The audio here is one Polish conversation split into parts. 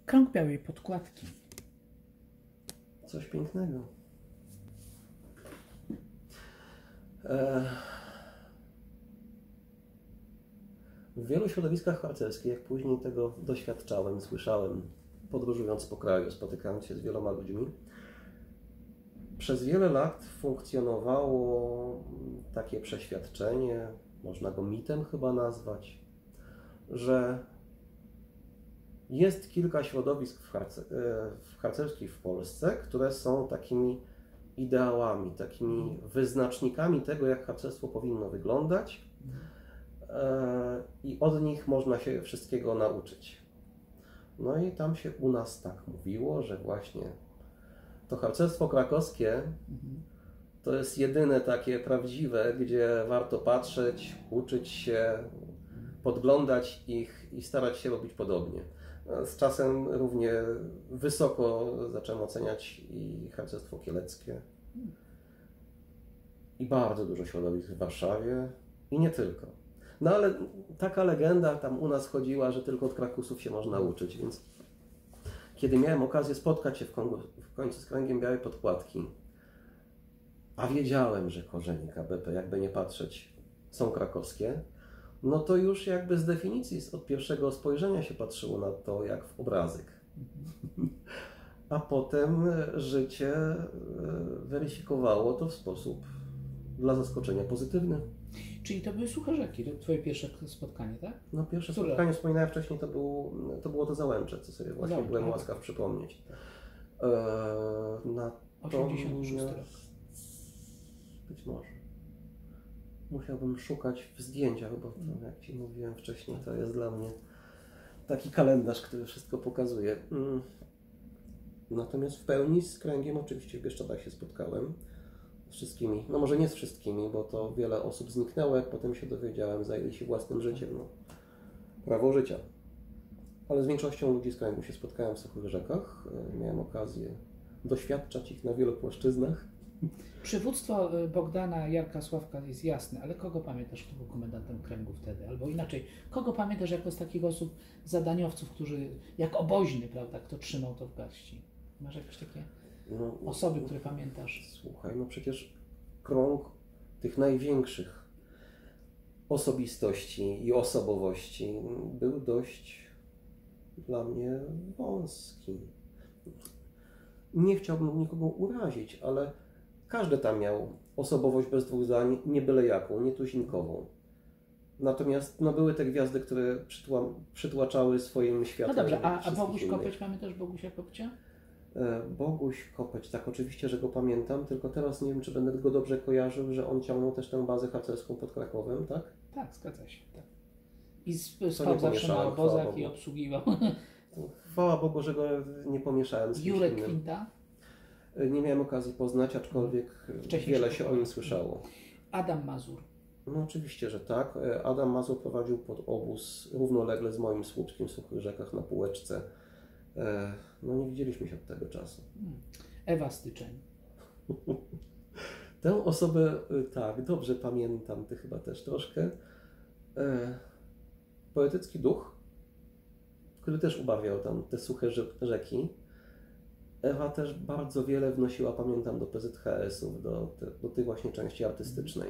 Krąg białej podkładki. Coś pięknego. W wielu środowiskach harcerskich, jak później tego doświadczałem, słyszałem, podróżując po kraju, spotykając się z wieloma ludźmi, przez wiele lat funkcjonowało takie przeświadczenie, można go mitem chyba nazwać, że jest kilka środowisk harcerskich w Polsce, które są takimi ideałami, takimi wyznacznikami tego, jak harcerstwo powinno wyglądać i od nich można się wszystkiego nauczyć. No i tam się u nas tak mówiło, że właśnie to harcerstwo krakowskie to jest jedyne takie prawdziwe, gdzie warto patrzeć, uczyć się, podglądać ich i starać się robić podobnie. Z czasem równie wysoko zacząłem oceniać i harcerstwo kieleckie. I bardzo dużo środowisk w Warszawie i nie tylko. No ale taka legenda tam u nas chodziła, że tylko od krakusów się można uczyć, więc kiedy miałem okazję spotkać się w końcu z kręgiem białej podkładki, a wiedziałem, że korzenie KBP, jakby nie patrzeć, są krakowskie, no to już jakby z definicji, od pierwszego spojrzenia się patrzyło na to jak w obrazek. A potem życie weryfikowało to w sposób dla zaskoczenia pozytywny. Czyli to były Sucharzeki, to Twoje pierwsze spotkanie, tak? No pierwsze spotkanie, wspominałem wcześniej, to było to Załęcze, co sobie właśnie byłem łaskaw przypomnieć. Na 86 rok. Być może. Musiałbym szukać w zdjęciach, bo to, jak Ci mówiłem wcześniej, to jest dla mnie taki kalendarz, który wszystko pokazuje. Natomiast w pełni z kręgiem oczywiście w Bieszczadach się spotkałem. Z wszystkimi, no może nie z wszystkimi, bo to wiele osób zniknęło, jak potem się dowiedziałem, zajęli się własnym życiem, no, prawo życia. Ale z większością ludzi z kręgu się spotkałem w Suchych Rzekach, miałem okazję doświadczać ich na wielu płaszczyznach. Przywództwo Bogdana, Jarka, Sławka jest jasne, ale kogo pamiętasz, kto był komendantem kręgu wtedy? Albo inaczej, kogo pamiętasz jako z takich osób, zadaniowców, którzy, jak oboźny, prawda, kto trzymał to w garści? Masz jakieś takie osoby, które pamiętasz? Słuchaj, no przecież krąg tych największych osobistości i osobowości był dość dla mnie wąski. Nie chciałbym nikogo urazić, ale każdy tam miał osobowość bez dwóch zdań, nie byle jaką, nie tuzinkową. Natomiast no, były te gwiazdy, które przytłaczały swoim światłem. No dobrze, a Boguś Kopeć, pamiętasz Bogusia Kopcia? Boguś Kopeć, tak oczywiście, że go pamiętam, tylko teraz nie wiem, czy będę go dobrze kojarzył, że on ciągnął też tę bazę harcerską pod Krakowem, tak? Tak, zgadza się, tak. I spał zawsze na obozach i obsługiwał. Chwała Bogu, że go nie pomieszałem z kimś Jurek innym. Kwinta? Nie miałem okazji poznać, aczkolwiek wiele się o nim słyszało. Adam Mazur? No oczywiście, że tak. Adam Mazur prowadził pod obóz równolegle z moim Słupskim w Suchych Rzekach na Półeczce. No nie widzieliśmy się od tego czasu. Ewa Styczeń. Tę osobę tak, dobrze pamiętam, ty chyba też troszkę. Poetycki duch, który też ubawiał tam te suche rzeki. Ewa też bardzo wiele wnosiła, pamiętam, do PZHS-ów, do tej właśnie części artystycznej.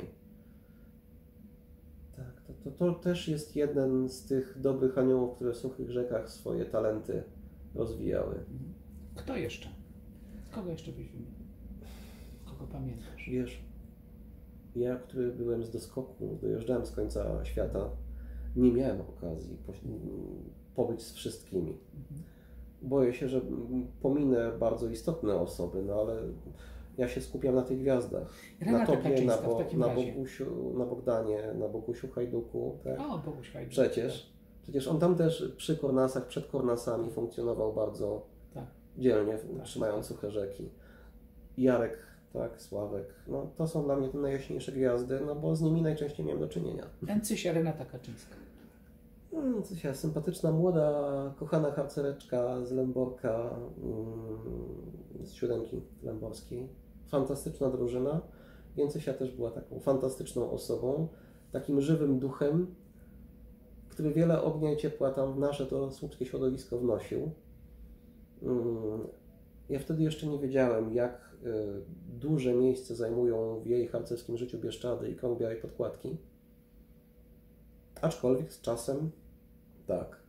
Tak, to też jest jeden z tych dobrych aniołów, które w Suchych Rzekach swoje talenty rozwijały. Kto jeszcze? Kogo jeszcze byś wymienił? Kogo pamiętasz? Wiesz, ja, który byłem z doskoku, dojeżdżałem z końca świata, nie miałem okazji pobyć z wszystkimi. Boję się, że pominę bardzo istotne osoby, no ale ja się skupiam na tych gwiazdach. Renata na Tobie, Kaczyńska w takim razie. Na Bogdanie, na Bogusiu Hajduku. Tak? O, Boguś Hajduk. Przecież on tam też przy Kornasach, przed Kornasami funkcjonował bardzo dzielnie, trzymając suche rzeki. Jarek, tak, Sławek, no to są dla mnie te najjaśniejsze gwiazdy, no bo z nimi najczęściej miałem do czynienia. Encysia Renata Kaczyńska. Encysia, sympatyczna, młoda, kochana harcereczka z Lęborka, z Siódemki Lęborskiej. Fantastyczna drużyna. Encysia też była taką fantastyczną osobą, takim żywym duchem, który wiele ognia i ciepła tam w nasze to słupskie środowisko wnosił. Ja wtedy jeszcze nie wiedziałem, jak duże miejsce zajmują w jej harcerskim życiu Bieszczady i krąg Białej Podkładki. Aczkolwiek z czasem tak.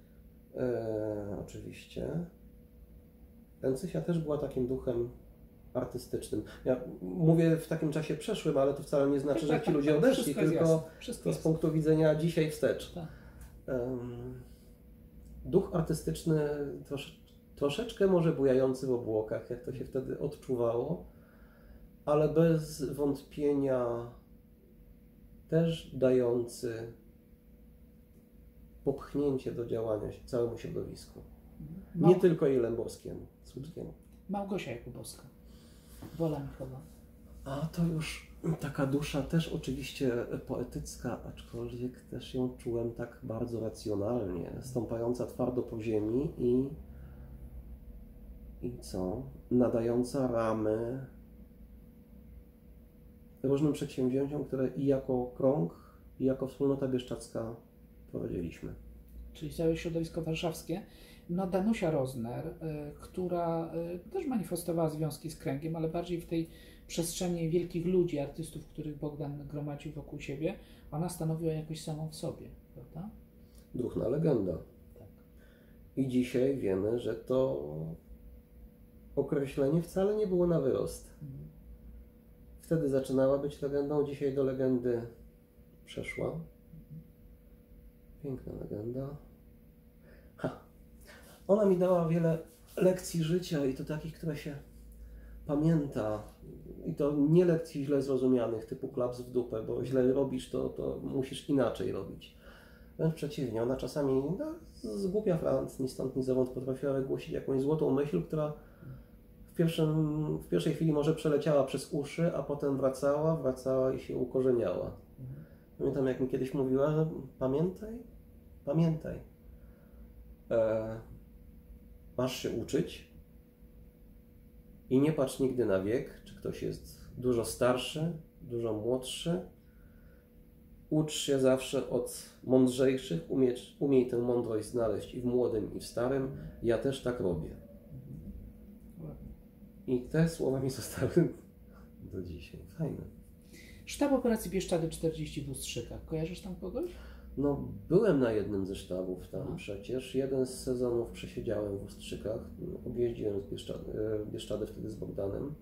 Oczywiście. Encysia też była takim duchem artystycznym. Ja mówię w takim czasie przeszłym, ale to wcale nie znaczy, że ci ludzie odeszli, tylko to z punktu widzenia dzisiaj wstecz. Tak. Duch artystyczny troszeczkę może bujający w obłokach, jak to się wtedy odczuwało, ale bez wątpienia też dający popchnięcie do działania całemu środowisku. Nie tylko Jelęborskiemu, Słupskiemu. Małgosia Jakubowska, Wola Michowa. A to już taka dusza też oczywiście poetycka, aczkolwiek też ją czułem tak bardzo racjonalnie, stąpająca twardo po ziemi i co? Nadająca ramy różnym przedsięwzięciom, które i jako krąg, i jako wspólnota bieszczadzka prowadziliśmy. Czyli całe środowisko warszawskie. No Danusia Rozner, która też manifestowała związki z kręgiem, ale bardziej w tej przestrzeni wielkich ludzi, artystów, których Bogdan gromadził wokół siebie, ona stanowiła jakoś samą w sobie, prawda? Duchna legenda. Tak. I dzisiaj wiemy, że to określenie wcale nie było na wyrost. Wtedy zaczynała być legendą, dzisiaj do legendy przeszła. Piękna legenda. Ona mi dała wiele lekcji życia i to takich, które się pamięta. I to nie lekcji źle zrozumianych, typu klaps w dupę, bo źle robisz, to musisz inaczej robić. Wręcz przeciwnie, ona czasami zgłupia frant, ni stąd, ni zowąd potrafiła wygłosić jakąś złotą myśl, która w pierwszej chwili może przeleciała przez uszy, a potem wracała i się ukorzeniała. Pamiętam, jak mi kiedyś mówiła, że pamiętaj, masz się uczyć i nie patrz nigdy na wiek, czy ktoś jest dużo starszy, dużo młodszy. Ucz się zawsze od mądrzejszych, umiej tę mądrość znaleźć i w młodym, i w starym. Ja też tak robię. I te słowa mi zostały do dzisiaj. Fajne. Sztab Operacji Bieszczady 40 w Ustrzykach. Kojarzysz tam kogoś? No, byłem na jednym ze sztabów tam przecież. Jeden z sezonów przesiedziałem w Ustrzykach. Objeździłem Bieszczady wtedy z Bogdanem.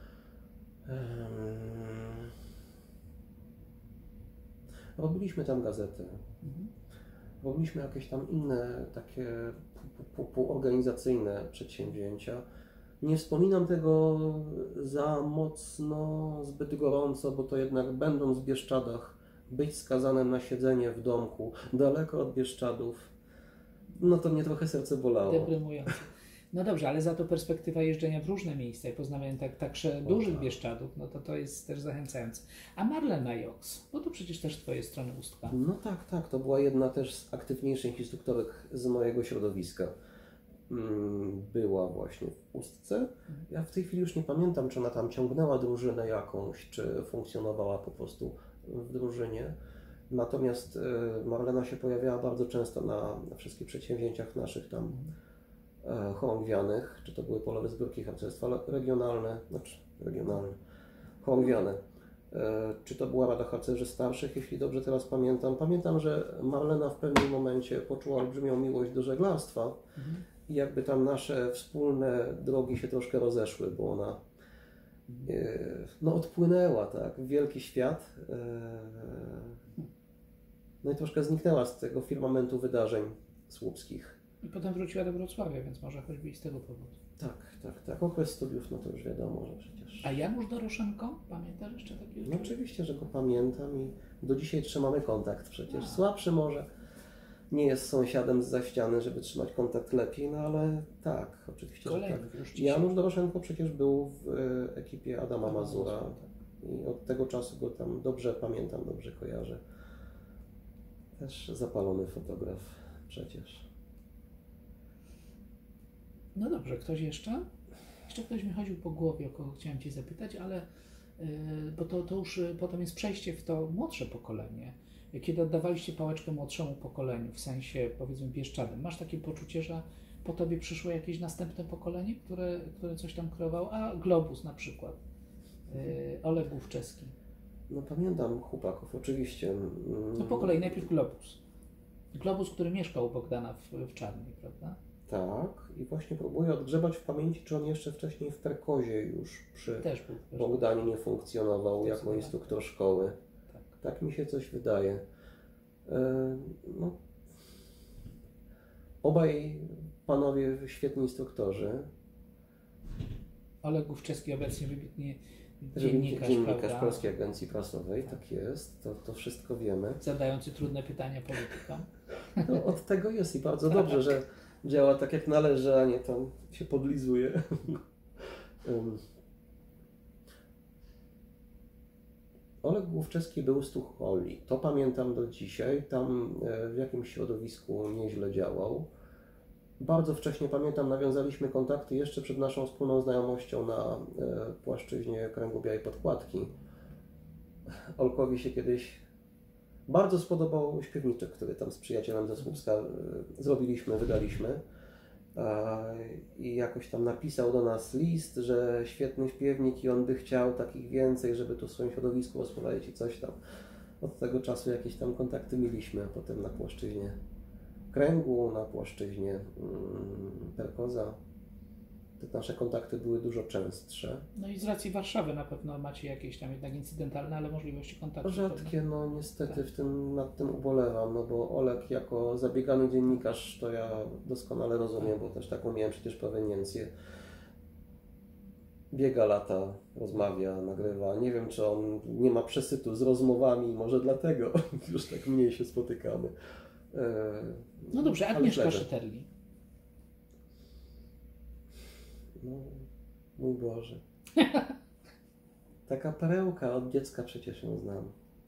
Robiliśmy tam gazetę. Robiliśmy jakieś tam inne takie półorganizacyjne przedsięwzięcia. Nie wspominam tego za mocno, zbyt gorąco, bo to jednak będąc w Bieszczadach, być skazanym na siedzenie w domku, daleko od Bieszczadów, no to mnie trochę serce bolało. Deprymujące. No dobrze, ale za to perspektywa jeżdżenia w różne miejsca i poznawania także dużych Bieszczadów, no to jest też zachęcające. A Marlena Joks, bo to przecież też Twoje strony ustka. No tak, to była jedna też z aktywniejszych instruktorek z mojego środowiska. Była właśnie w Ustce. Ja w tej chwili już nie pamiętam, czy ona tam ciągnęła drużynę jakąś, czy funkcjonowała po prostu w drużynie. Natomiast Marlena się pojawiała bardzo często na wszystkich przedsięwzięciach naszych tam chorągwianych, czy to były polowe zbiórki harcerstwa regionalne, chorągwiane. Czy to była Rada Harcerzy Starszych, jeśli dobrze teraz pamiętam. Pamiętam, że Marlena w pewnym momencie poczuła olbrzymią miłość do żeglarstwa i jakby tam nasze wspólne drogi się troszkę rozeszły, bo ona odpłynęła tak, w wielki świat, no i troszkę zniknęła z tego firmamentu wydarzeń słupskich. I potem wróciła do Wrocławia, więc może choćby i z tego powodu. Tak. Okres studiów, no to już wiadomo, że przecież... A Janusz Doroszenko? Pamiętasz jeszcze takiego? No oczywiście, że go pamiętam i do dzisiaj trzymamy kontakt przecież. Słabszy może, nie jest sąsiadem zza ściany, żeby trzymać kontakt lepiej, no ale tak, oczywiście, że tak. Janusz Doroszenko przecież był w ekipie Adama Mazura i od tego czasu go tam dobrze pamiętam, dobrze kojarzę. Też zapalony fotograf przecież. No dobrze, ktoś jeszcze? Jeszcze ktoś mi chodził po głowie, o kogo chciałem Cię zapytać, ale bo to już potem jest przejście w to młodsze pokolenie. Kiedy oddawaliście pałeczkę młodszemu pokoleniu, w sensie powiedzmy Bieszczadem, masz takie poczucie, że po tobie przyszło jakieś następne pokolenie, które coś tam kreowało, a Globus na przykład, Oleg Główczewski. No pamiętam chłopaków, oczywiście. No po kolei, najpierw Globus. Globus, który mieszkał u Bogdana w Czarnej, prawda? Tak, i właśnie próbuję odgrzebać w pamięci, czy on jeszcze wcześniej w Perkozie już przy Też był. Bogdanie nie funkcjonował jako instruktor szkoły. Tak. Tak mi się coś wydaje. No, obaj panowie świetni instruktorzy. Oleg Główczewski obecnie wybitnie Dziennikarz prawda? Polskiej Agencji Prasowej, tak jest, to wszystko wiemy. Zadający trudne pytania politykom. No, od tego jest i bardzo dobrze, że działa tak jak należy, a nie tam się podlizuje. Oleg Główczewski był z Tucholi. To pamiętam do dzisiaj. Tam w jakimś środowisku nieźle działał. Bardzo wcześnie pamiętam, nawiązaliśmy kontakty jeszcze przed naszą wspólną znajomością na płaszczyźnie Kręgu Białej Podkładki. Olkowi się kiedyś bardzo spodobał śpiewniczek, który tam z przyjacielem ze Słupska zrobiliśmy, wydaliśmy. I jakoś tam napisał do nas list, że świetny śpiewnik i on by chciał takich więcej, żeby tu w swoim środowisku rozpowiadać i coś tam. Od tego czasu jakieś tam kontakty mieliśmy, a potem na płaszczyźnie Kręgu, na płaszczyźnie Perkoza. Te nasze kontakty były dużo częstsze. No i z racji Warszawy na pewno macie jakieś tam jednak incydentalne, ale możliwości kontaktu. Rzadkie, no niestety Tak. nad tym ubolewam, no bo Oleg jako zabiegany dziennikarz, to ja doskonale rozumiem, bo też taką miałem przecież proweniencję. Biega lata, rozmawia, nagrywa. Nie wiem, czy on nie ma przesytu z rozmowami, może dlatego już tak mniej się spotykamy. No dobrze, ale Agnieszka śledzę. Szyterli. No, mój Boże. Taka perełka, od dziecka przecież ją znam.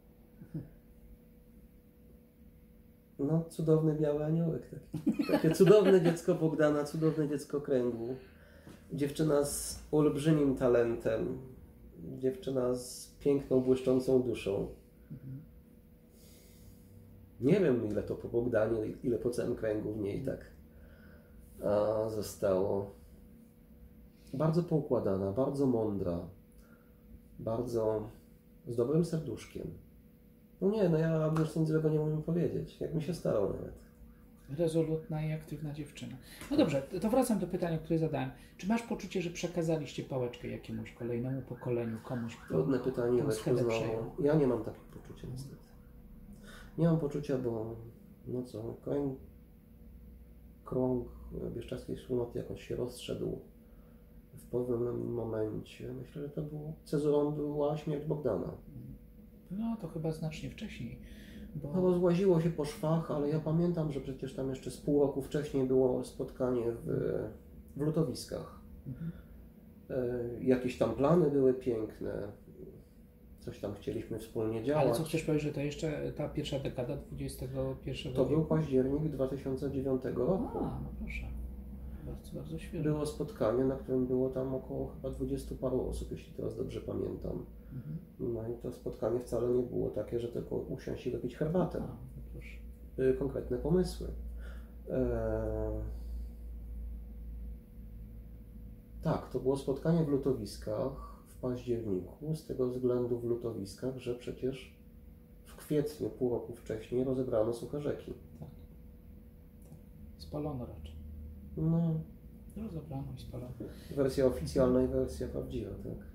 No, cudowny biały aniołek. Takie cudowne dziecko Bogdana, cudowne dziecko Kręgu. Dziewczyna z olbrzymim talentem. Dziewczyna z piękną, błyszczącą duszą. Nie wiem, ile to po Bogdanie, ile po całym Kręgu w niej tak zostało. Bardzo poukładana, bardzo mądra, bardzo z dobrym serduszkiem. No nie, no ja już nic złego nie mogę powiedzieć, jak mi się starał nawet. Rezolutna i aktywna dziewczyna. No dobrze, to wracam do pytania, które zadałem. Czy masz poczucie, że przekazaliście pałeczkę jakiemuś kolejnemu pokoleniu, komuś, kto Trudne pytanie, tą Leszku, schedę znowu. przejął? Ja nie mam takiego poczucia niestety. Nie mam poczucia, bo no co, krąg bieszczadzkiej wspólnoty jakoś się rozszedł w pewnym momencie. Myślę, że to było cezurą była śmierć Bogdana. No to chyba znacznie wcześniej. No rozłaziło się po szwach, ale ja pamiętam, że przecież tam jeszcze z pół roku wcześniej było spotkanie w Lutowiskach. Jakieś tam plany były piękne, coś tam chcieliśmy wspólnie działać. Ale co chcesz powiedzieć, że to jeszcze ta pierwsza dekada XXI To wieku? był październik 2009 roku. A, no proszę. Bardzo, bardzo świeżo. Było spotkanie, na którym było tam około chyba 20 paru osób, jeśli teraz dobrze pamiętam. No i to spotkanie wcale nie było takie, że tylko usiąść i wypić herbatę. A, no proszę. Były konkretne pomysły. Tak, to było spotkanie w Lutowiskach w październiku, z tego względu w Lutowiskach, że przecież w kwietniu, pół roku wcześniej, rozebrano Suche Rzeki. Tak. Spalono raczej. No, Rozebrano i spalono. wersja oficjalna i wersja prawdziwa, tak.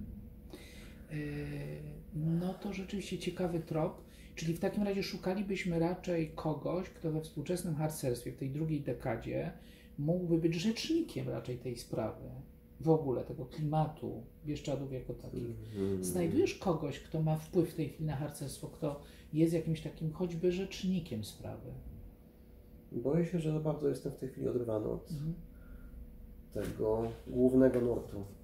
No to rzeczywiście ciekawy trop. Czyli w takim razie szukalibyśmy raczej kogoś, kto we współczesnym harcerstwie, w tej drugiej dekadzie, mógłby być rzecznikiem raczej tej sprawy. W ogóle tego klimatu Bieszczadów jako takich. Znajdujesz kogoś, kto ma wpływ w tej chwili na harcerstwo, kto jest jakimś takim choćby rzecznikiem sprawy? Boję się, że za bardzo jestem w tej chwili oderwany od tego głównego nurtu.